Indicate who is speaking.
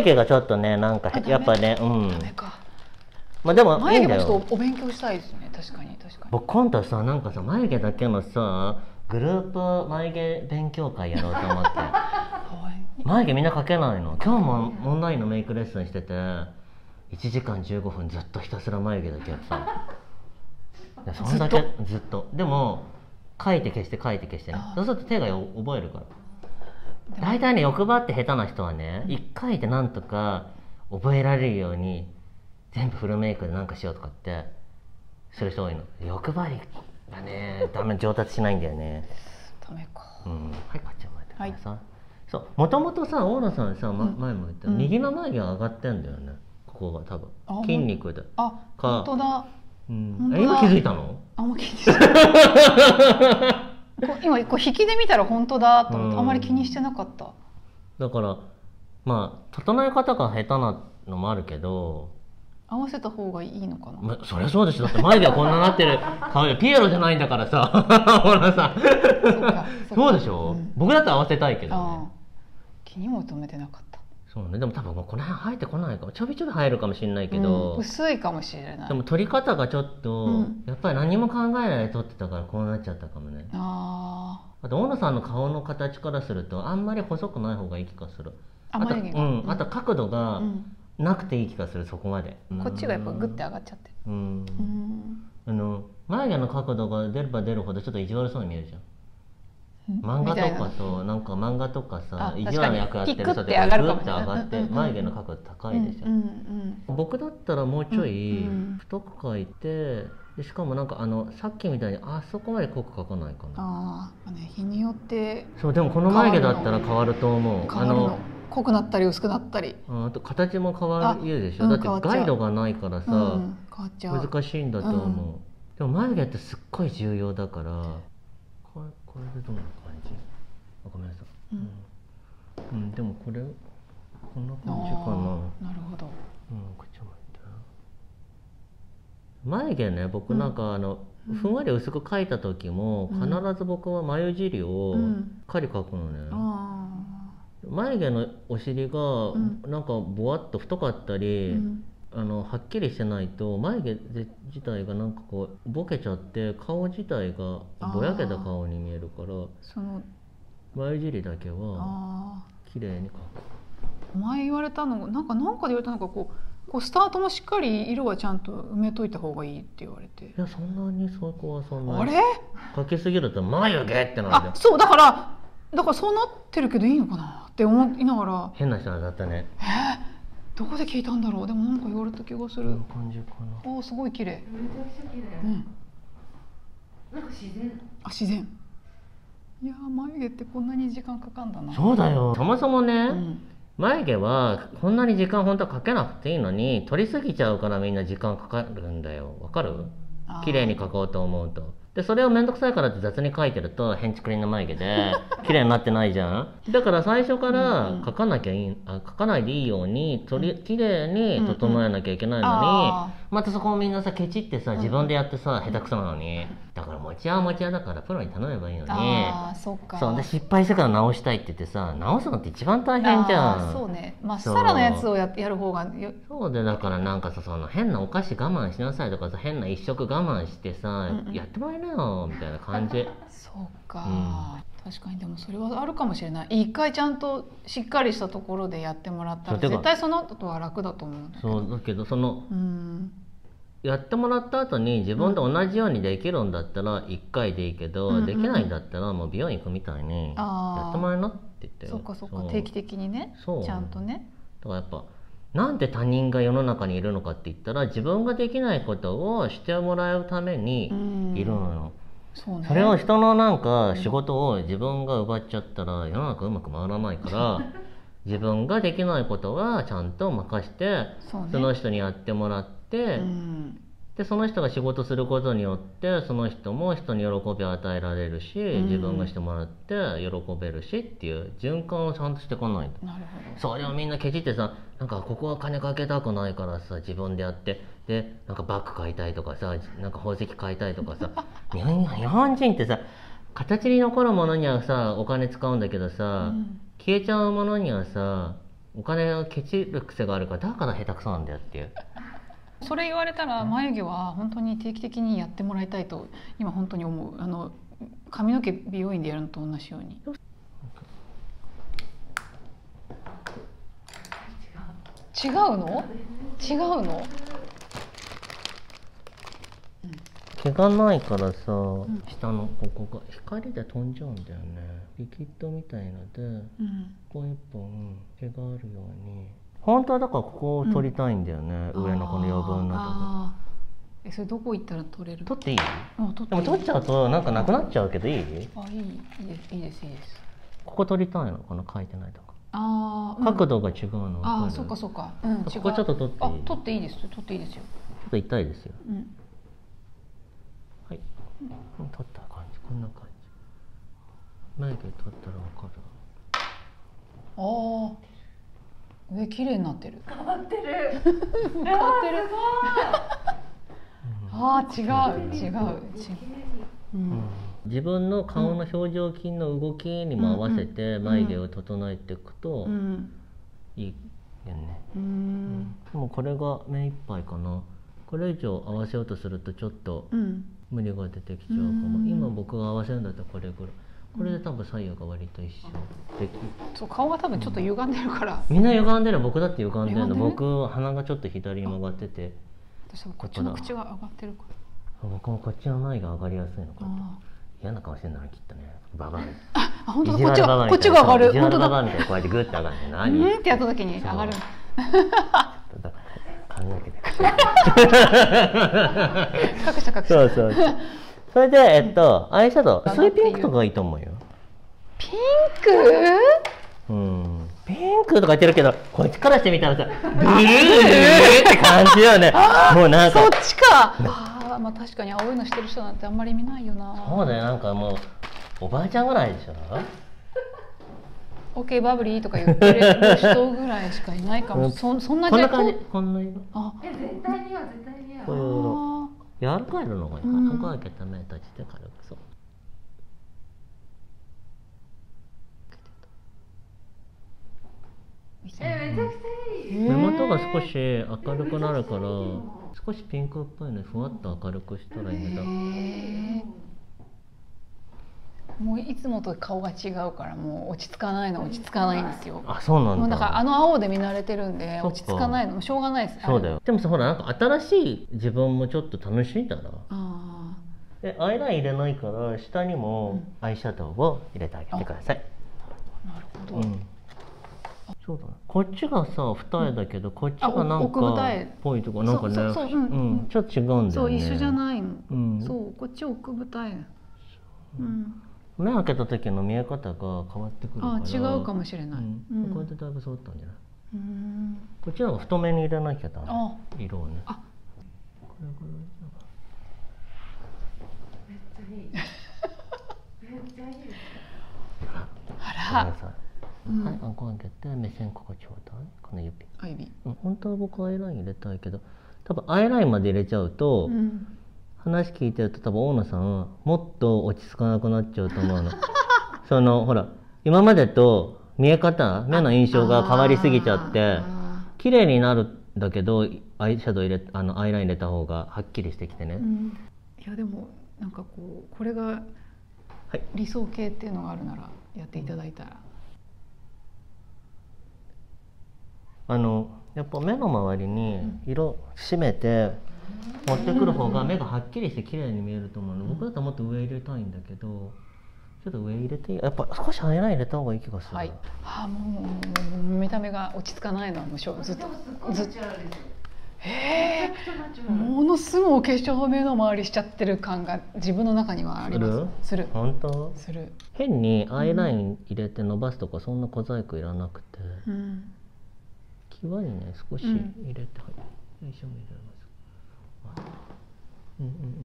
Speaker 1: 毛がちょっとねなんかやっぱね、
Speaker 2: ダメか。
Speaker 1: まあでもいいんだよ。
Speaker 2: 眉毛もちょっとお勉強したいですね。確かに確かに。
Speaker 1: 僕今度さなんかさ眉毛だけのさグループ眉毛勉強会やろうと思って眉毛みんな描けないの。今日もオンラインのメイクレッスンしてて1時間15分ずっとひたすら眉毛だけやってた。そんだけずっと。でも描いて消して描いて消してね。そうすると手が覚えるから。大体ね欲張って下手な人はね1回でなんとか覚えられるように全部フルメイクでなんかしようとかってする人多いの。欲張りがねダメ、上達しないんだよね。
Speaker 2: ダメか。
Speaker 1: はい、こっちもやってください。そう、もともとさ大野さんさ、前も言った右の眉毛が上がってんだよね。ここが多分筋肉で。
Speaker 2: あ、本当だ。
Speaker 1: 今気づいたの？
Speaker 2: もう気づいた。今こう引きで見たら本当だと思ってあまり気にしてなかった。
Speaker 1: だからまあ整え方が下手なのもあるけど
Speaker 2: 合わせた方がいいのかな。
Speaker 1: そりゃそうでしょ。だって眉毛はこんななってる顔でピエロじゃないんだからさほらさそうでしょ、僕だって合わせたいけどね。
Speaker 2: 気にも留めてなかった。
Speaker 1: そうね。でも多分この辺生えてこないかも。ちょびちょび生えるかもしれないけど、
Speaker 2: 薄いかもしれない。
Speaker 1: でも取り方がちょっと、やっぱり何も考えないで取ってたからこうなっちゃったかもね。あと大野さんの顔の形からするとあんまり細くない方がいい気がする。あと角度がなくていい気がする。そこまで
Speaker 2: こっちがやっぱグッて上がっちゃってる。
Speaker 1: 眉毛の角度が出れば出るほどちょっと意地悪そうに見えるじゃん。漫画とかとなんか漫画とかさ意地悪な役やってる人でグッて上がって眉毛の角度高いでしょ。僕だったらもうちょい太く描いて、しかもなんかさっきみたいにあそこまで濃く描かないかな。
Speaker 2: 日によって
Speaker 1: そう。でもこの眉毛だったら変わると思う。
Speaker 2: 濃くなったり薄くなったり、
Speaker 1: あと形も変わるでしょ。だってガイドがないからさ難しいんだと思う。でも眉毛ってすっごい重要だから。これでどんな感じ？ごめんなさい。でもこんな感じかな。
Speaker 2: なるほど。
Speaker 1: こっちも眉毛ね、僕なんかふんわり薄く描いた時も必ず僕は眉尻をしっかり描くのね。眉毛のお尻がなんかぼわっと太かったり、はっきりしてないと眉毛自体がなんかこうボケちゃって顔自体がぼやけた顔に見えるから、眉尻だけは綺麗に描く。
Speaker 2: 前言われたのなんかで言われたのがこうスタートもしっかり色はちゃんと埋めといた方がいいって言われて。
Speaker 1: いやそんなにそこはそんなに。
Speaker 2: あれ
Speaker 1: 描きすぎると眉毛ってなるじゃん。
Speaker 2: そうだからそうなってるけどいいのかなって思いながら。
Speaker 1: 変な人だったね。
Speaker 2: どこで聞いたんだろう。でもなんか言われた気がする。
Speaker 1: こんな感じかな。
Speaker 2: すごい綺麗。
Speaker 3: めちゃくちゃ綺麗。なんか自然。
Speaker 2: 自然。いや眉毛ってこんなに時間かかんだな。
Speaker 1: そうだよ。そもそもね、眉毛はこんなに時間本当はかけなくていいのに取りすぎちゃうからみんな時間かかるんだよ。わかる？綺麗に描こうと思うと。でそれを面倒くさいからって雑に描いてるとヘンチクリンの眉毛で綺麗になってないじゃん。だから最初から描かないでいいように綺麗に整えなきゃいけないのに、またそこをみんなさケチってさ自分でやってさ下手くそなのに。だから持ち屋だからプロに頼めばいいのに。そうで失敗してから直したいって言ってさ直すのって一番大変じゃん。
Speaker 2: そうね。まっさらなやつをやる方が。
Speaker 1: そうでだからなんかさ変なお菓子我慢しなさいとかさ変な一食我慢してさやってもらえなよみたいな感じ。
Speaker 2: そうか、確かに。でもそれはあるかもしれない。一回ちゃんとしっかりしたところでやってもらったら絶対その後は楽だと思うんだけど。
Speaker 1: そうだけどやってもらった後に自分で同じようにできるんだったら1回でいいけど、できないんだったらもう美容院行くみたいにやってもらえなって言って。
Speaker 2: そうか定期的にね。ちゃんとね。
Speaker 1: だからやっぱなんで他人が世の中にいるのかって言ったら自分ができないことをしてもらうためにいるのよ。それを人のなんか仕事を自分が奪っちゃったら世の中うまく回らないから自分ができないことはちゃんと任してその人にやってもらって、でその人が仕事することによってその人も人に喜びを与えられるし、自分がしてもらって喜べるしっていう循環をちゃんとしてこないと。それをみんなケチってさなんかここは金かけたくないからさ自分でやってでなんかバッグ買いたいとかさなんか宝石買いたいとかさ日本人ってさ形に残るものにはさお金使うんだけどさ、消えちゃうものにはさお金をケチる癖があるからだから下手くそなんだよっていう。
Speaker 2: それ言われたら眉毛は本当に定期的にやってもらいたいと今本当に思う。髪の毛美容院でやるのと同じように。違うの？違うの？
Speaker 1: 毛がないからさ、下のここが光で飛んじゃうんだよね。リキッドみたいので、ここ一本毛があるように。本当はだからここを取りたいんだよね、上のこの余分なとこ。
Speaker 2: それどこ行ったら取れる？
Speaker 1: 取っていい？
Speaker 2: 取
Speaker 1: でも取っちゃうとなんかなくなっちゃうけどいい？
Speaker 2: いいですいいです。
Speaker 1: ここ取りたいの、この書いてないとこ。角度が違うの分かる？
Speaker 2: そうかそうか。
Speaker 1: ここちょっと取っていい？
Speaker 2: 取っていいです。取っていいですよ。
Speaker 1: ちょっと痛いですよ。はい。取った感じ、こんな感じ。眉毛取ったら分かる？
Speaker 2: 上綺麗になってる。
Speaker 3: 変わってる。
Speaker 2: 変わってる。違う。
Speaker 1: 自分の顔の表情筋の動きにも合わせて眉毛を整えていくといいよね。でもこれが目いっぱいかな。これ以上合わせようとするとちょっと無理が出てきちゃうかも。今僕が合わせるんだったらこれぐらい。これで多分左右が割と一緒で。
Speaker 2: そう顔が多分ちょっと歪んでるから。
Speaker 1: みんな歪んでる。僕だって歪んでるの。僕鼻がちょっと左に曲がってて。
Speaker 2: 私はこっちの口が上がってるから。
Speaker 1: 僕もこっちの眉が上がりやすいのかな。嫌な顔してんだなきっとね。ババア。
Speaker 2: 本当だ、こっちが上がる。
Speaker 1: 本当だ。ババアみたいにこうやってグッて上がるんだよ。何？
Speaker 2: ってやった時に上がる。
Speaker 1: 髪の毛で
Speaker 2: 隠した。
Speaker 1: そう。それでアイシャドウ薄いピンクとかがいいと思うよ。
Speaker 2: ピンク？
Speaker 1: ピンクとか言ってるけど、こっちからしてみたらさ、ブルーって感じよね。もうなんか。
Speaker 2: そっちか。まあ確かに青いのしてる人なんてあんまり見ないよな。
Speaker 1: そうだよ、なんかもうおばあちゃんぐらいでしょ。
Speaker 2: オッケーバブリーとか言ってる人ぐらいしかいないかも。そんな
Speaker 1: こんな感じ、こんな色。
Speaker 3: 絶対似合う。
Speaker 1: こういう色。柔らかいのがいいかな。ここ開けた目閉じて軽くそう。
Speaker 3: めちゃくちゃいい。
Speaker 1: 目元が少し明るくなるから、少しピンクっぽいのにふわっと明るくしたらいいんだ。
Speaker 2: もういつもと顔が違うからもう落ち着かないんですよ。
Speaker 1: そうなんだ。
Speaker 2: もうだから青で見慣れてるんで落ち着かないのしょうがないです。
Speaker 1: そうだよ。でもさ、ほらなんか新しい自分もちょっと楽しいだろ。アイライン入れないから下にもアイシャドウを入れてあげてください。
Speaker 2: なるほど。
Speaker 1: そうだね。こっちがさ二重だけど、こっちがなんかっぽいとこなんかね、ちょっと違うんだよね。
Speaker 2: そう、一緒じゃないの。そう、こっち奥二重。
Speaker 1: 目開けた時の見え方が変わってくるから。
Speaker 2: 違うかもしれない。
Speaker 1: これでだいぶ揃ったんじゃない？こっちの方が太めに入れなきゃダメ。色をね。これぐらい。
Speaker 3: めっちゃいい。めっちゃいい。
Speaker 2: あら。
Speaker 1: はい、顎上げて目線ここちょうだい。この指。本当は僕アイライン入れたいけど、多分アイラインまで入れちゃうと、話聞いてると多分大野さんはもっと落ち着かなくなっちゃうと思うの。ほら今までと見え方、目の印象が変わりすぎちゃって綺麗になるんだけど、アイシャドウアイライン入れた方がはっきりしてきてね。
Speaker 2: いやでもなんかこれが理想形っていうのがあるならやっていただいたら。
Speaker 1: やっぱ目の周りに色締めて持ってくる方が目がはっきりして綺麗に見えると思うの。僕だったらもっと上入れたいんだけど、ちょっと上入れてやっぱ少しアイライン入れた方がいい気がする。
Speaker 2: もう見た目が落ち着かないのはもうずっとものすごいお化粧目の周りしちゃってる感が自分の中にはあります。する。本当？する。
Speaker 1: 変にアイライン入れて伸ばすとかそんな小細工いらなくて、際にね少し入れて、よいしょ入れます。